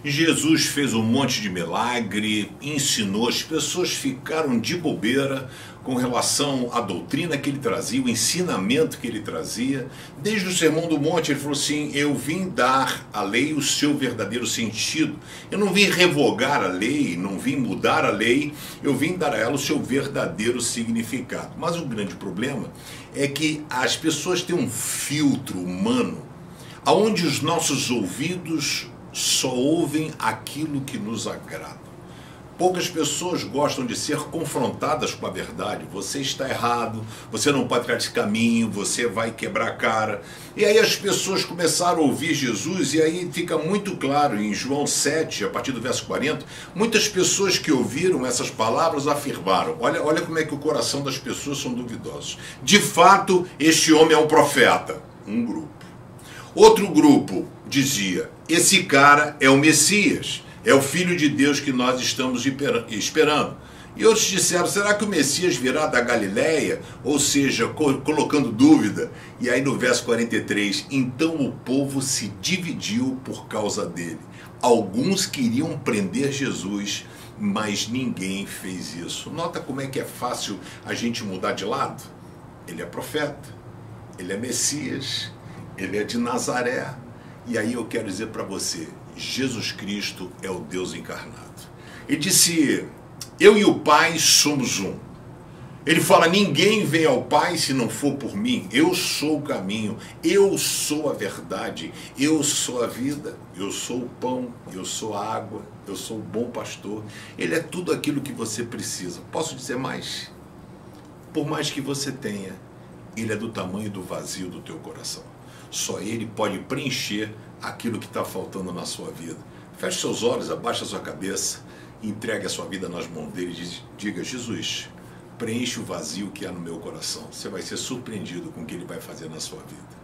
Jesus fez um monte de milagre, ensinou, as pessoas ficaram de bobeira com relação à doutrina que ele trazia, o ensinamento que ele trazia. Desde o Sermão do Monte ele falou assim: eu vim dar à lei o seu verdadeiro sentido. Eu não vim revogar a lei, não vim mudar a lei, eu vim dar a ela o seu verdadeiro significado. Mas o grande problema é que as pessoas têm um filtro humano, onde os nossos ouvidos só ouvem aquilo que nos agrada. Poucas pessoas gostam de ser confrontadas com a verdade. Você está errado, você não pode tirar esse caminho, você vai quebrar a cara. E aí as pessoas começaram a ouvir Jesus, e aí fica muito claro em João 7, a partir do verso 40, muitas pessoas que ouviram essas palavras afirmaram: olha como é que o coração das pessoas são duvidosos. De fato, este homem é um profeta. Um grupo. Outro grupo dizia: esse cara é o Messias, é o Filho de Deus que nós estamos esperando. E outros disseram: será que o Messias virá da Galileia? Ou seja, colocando dúvida. E aí no verso 43, então o povo se dividiu por causa dele. Alguns queriam prender Jesus, mas ninguém fez isso. Nota como é que é fácil a gente mudar de lado? Ele é profeta, ele é Messias, ele é de Nazaré. E aí eu quero dizer para você: Jesus Cristo é o Deus encarnado. Ele disse: eu e o Pai somos um. Ele fala: ninguém vem ao Pai se não for por mim. Eu sou o caminho, eu sou a verdade, eu sou a vida, eu sou o pão, eu sou a água, eu sou o bom pastor. Ele é tudo aquilo que você precisa. Posso dizer mais? Por mais que você tenha, ele é do tamanho do vazio do teu coração. Só ele pode preencher aquilo que está faltando na sua vida. Feche seus olhos, abaixa sua cabeça, entregue a sua vida nas mãos dele e diga: Jesus, preenche o vazio que há no meu coração. Você vai ser surpreendido com o que ele vai fazer na sua vida.